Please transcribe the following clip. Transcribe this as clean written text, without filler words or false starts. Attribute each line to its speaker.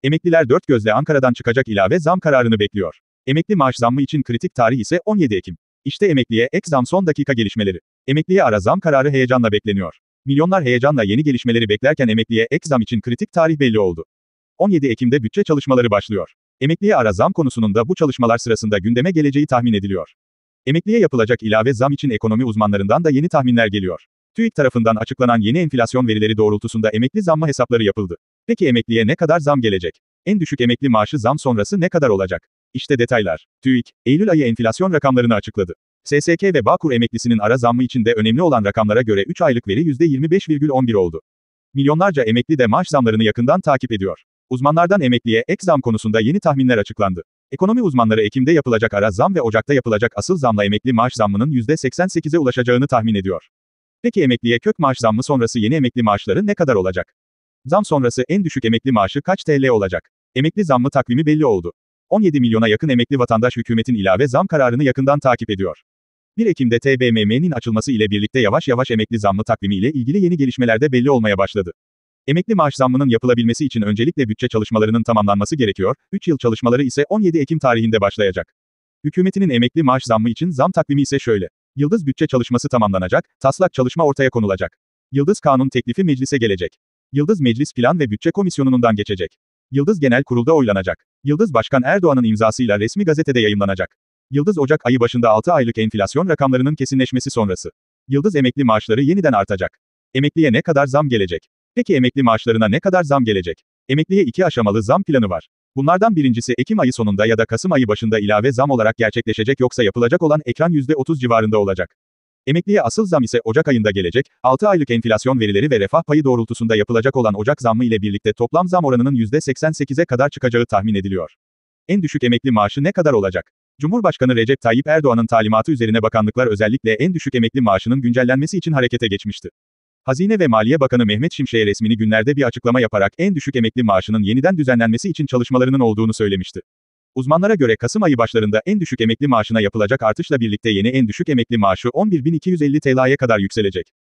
Speaker 1: Emekliler dört gözle Ankara'dan çıkacak ilave zam kararını bekliyor. Emekli maaş zammı için kritik tarih ise 17 Ekim. İşte emekliye ek zam son dakika gelişmeleri. Emekliye ara zam kararı heyecanla bekleniyor. Milyonlar heyecanla yeni gelişmeleri beklerken emekliye ek zam için kritik tarih belli oldu. 17 Ekim'de bütçe çalışmaları başlıyor. Emekliye ara zam konusunun da bu çalışmalar sırasında gündeme geleceği tahmin ediliyor. Emekliye yapılacak ilave zam için ekonomi uzmanlarından da yeni tahminler geliyor. TÜİK tarafından açıklanan yeni enflasyon verileri doğrultusunda emekli zammı hesapları yapıldı. Peki emekliye ne kadar zam gelecek? En düşük emekli maaşı zam sonrası ne kadar olacak? İşte detaylar. TÜİK, Eylül ayı enflasyon rakamlarını açıkladı. SSK ve Bağkur emeklisinin ara zammı için de önemli olan rakamlara göre 3 aylık veri %25,11 oldu. Milyonlarca emekli de maaş zamlarını yakından takip ediyor. Uzmanlardan emekliye ek zam konusunda yeni tahminler açıklandı. Ekonomi uzmanları Ekim'de yapılacak ara zam ve Ocak'ta yapılacak asıl zamla emekli maaş zammının %88'e ulaşacağını tahmin ediyor. Peki emekliye kök maaş zammı sonrası yeni emekli maaşları ne kadar olacak? Zam sonrası en düşük emekli maaşı kaç TL olacak? Emekli zammı takvimi belli oldu. 17 milyona yakın emekli vatandaş hükümetin ilave zam kararını yakından takip ediyor. 1 Ekim'de TBMM'nin açılması ile birlikte yavaş yavaş emekli zammı takvimi ile ilgili yeni gelişmeler de belli olmaya başladı. Emekli maaş zammının yapılabilmesi için öncelikle bütçe çalışmalarının tamamlanması gerekiyor, 3 yıl çalışmaları ise 17 Ekim tarihinde başlayacak. Hükümetinin emekli maaş zammı için zam takvimi ise şöyle. Yıldız bütçe çalışması tamamlanacak, taslak çalışma ortaya konulacak. Yıldız kanun teklifi meclise gelecek. Yıldız Meclis Plan ve Bütçe Komisyonu'ndan geçecek. Yıldız Genel Kurul'da oylanacak. Yıldız Başkan Erdoğan'ın imzasıyla resmi gazetede yayımlanacak. Yıldız Ocak ayı başında 6 aylık enflasyon rakamlarının kesinleşmesi sonrası. Yıldız emekli maaşları yeniden artacak. Emekliye ne kadar zam gelecek? Peki emekli maaşlarına ne kadar zam gelecek? Emekliye 2 aşamalı zam planı var. Bunlardan birincisi Ekim ayı sonunda ya da Kasım ayı başında ilave zam olarak gerçekleşecek, yoksa yapılacak olan ekran %30 civarında olacak. Emekliye asıl zam ise Ocak ayında gelecek, 6 aylık enflasyon verileri ve refah payı doğrultusunda yapılacak olan Ocak zammı ile birlikte toplam zam oranının %88'e kadar çıkacağı tahmin ediliyor. En düşük emekli maaşı ne kadar olacak? Cumhurbaşkanı Recep Tayyip Erdoğan'ın talimatı üzerine bakanlıklar özellikle en düşük emekli maaşının güncellenmesi için harekete geçmişti. Hazine ve Maliye Bakanı Mehmet Şimşek'e resmi günlerde bir açıklama yaparak en düşük emekli maaşının yeniden düzenlenmesi için çalışmalarının olduğunu söylemişti. Uzmanlara göre Kasım ayı başlarında en düşük emekli maaşına yapılacak artışla birlikte yeni en düşük emekli maaşı 11.250 TL'ye kadar yükselecek.